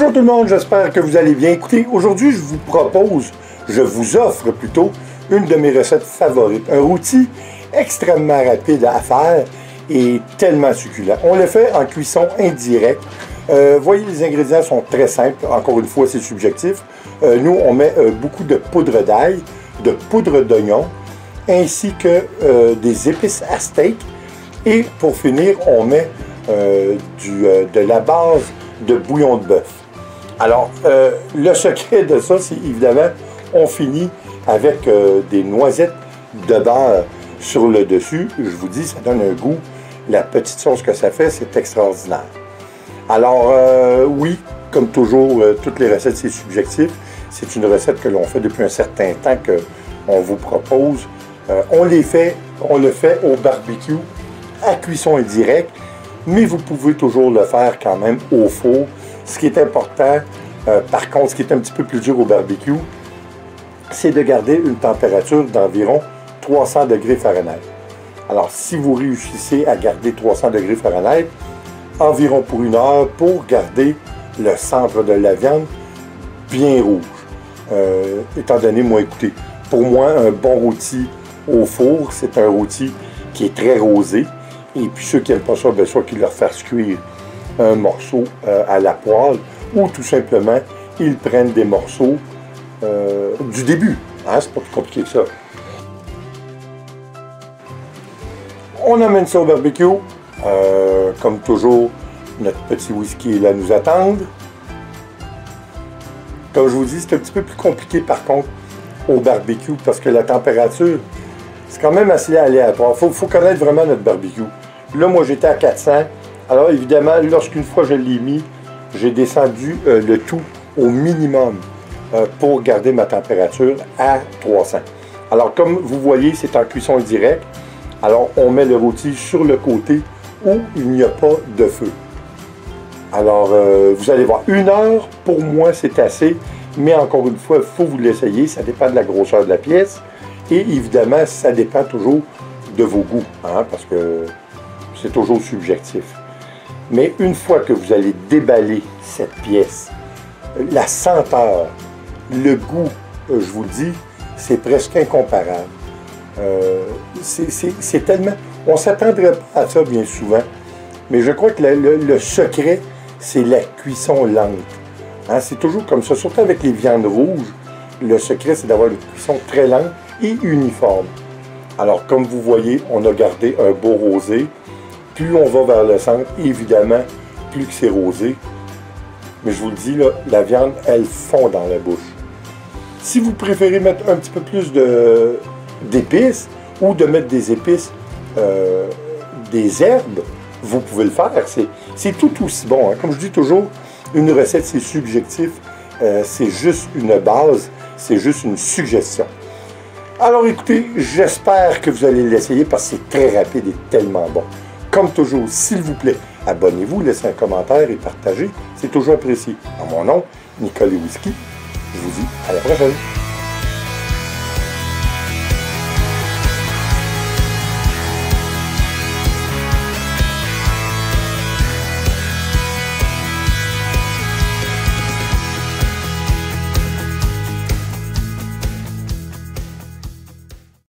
Bonjour tout le monde, j'espère que vous allez bien. Écoutez, aujourd'hui je vous offre plutôt une de mes recettes favorites. Un rôti extrêmement rapide à faire et tellement succulent. On le fait en cuisson indirecte. Voyez, les ingrédients sont très simples. Encore une fois, c'est subjectif. Nous, on met beaucoup de poudre d'ail, de poudre d'oignon, ainsi que des épices à steak. Et pour finir, on met de la base de bouillon de bœuf. Alors, le secret de ça, c'est évidemment, on finit avec des noisettes de beurre sur le dessus. Je vous dis, ça donne un goût. La petite sauce que ça fait, c'est extraordinaire. Alors, oui, comme toujours, toutes les recettes, c'est subjectif. C'est une recette que l'on fait depuis un certain temps qu'on vous propose. On le fait au barbecue, à cuisson indirecte, mais vous pouvez toujours le faire quand même au four. Ce qui est important, par contre, ce qui est un petit peu plus dur au barbecue, c'est de garder une température d'environ 300 degrés Fahrenheit. Alors, si vous réussissez à garder 300 degrés Fahrenheit, environ pour 1 heure, pour garder le centre de la viande bien rouge. Étant donné, moi, écoutez, pour moi, un bon rôti au four, c'est un rôti qui est très rosé. Et puis ceux qui n'aiment pas ça, bien sûr, qu'ils leur fassent cuire un morceau à la poêle, ou tout simplement, ils prennent des morceaux du début. Hein? C'est pas plus compliqué que ça. On amène ça au barbecue. Comme toujours, notre petit whisky est là à nous attendre. Comme je vous dis, c'est un petit peu plus compliqué par contre au barbecue parce que la température, c'est quand même assez aléatoire. Il faut connaître vraiment notre barbecue. Là, moi, j'étais à 400. Alors, évidemment, lorsqu'une fois je l'ai mis, j'ai descendu le tout au minimum pour garder ma température à 300. Alors, comme vous voyez, c'est en cuisson indirecte. Alors, on met le rôti sur le côté où il n'y a pas de feu. Alors, vous allez voir, 1 heure, pour moi, c'est assez. Mais encore une fois, il faut vous l'essayer. Ça dépend de la grosseur de la pièce. Et évidemment, ça dépend toujours de vos goûts, hein, parce que c'est toujours subjectif. Mais une fois que vous allez déballer cette pièce, la senteur, le goût, je vous le dis, c'est presque incomparable. C'est tellement... On ne s'attendrait pas à ça bien souvent, mais je crois que le secret, c'est la cuisson lente. Hein, c'est toujours comme ça, surtout avec les viandes rouges. Le secret, c'est d'avoir une cuisson très lente et uniforme. Alors, comme vous voyez, on a gardé un beau rosé. Plus on va vers le centre, évidemment, plus que c'est rosé. Mais je vous le dis, là, la viande, elle fond dans la bouche. Si vous préférez mettre un petit peu plus d'épices ou de mettre des épices, des herbes, vous pouvez le faire. C'est tout aussi bon. Hein. Comme je dis toujours, une recette, c'est subjectif. C'est juste une base, c'est juste une suggestion. Alors écoutez, j'espère que vous allez l'essayer parce que c'est très rapide et tellement bon. Comme toujours, s'il vous plaît, abonnez-vous, laissez un commentaire et partagez. C'est toujours apprécié. En mon nom, Nicolas Whisky, je vous dis à la prochaine.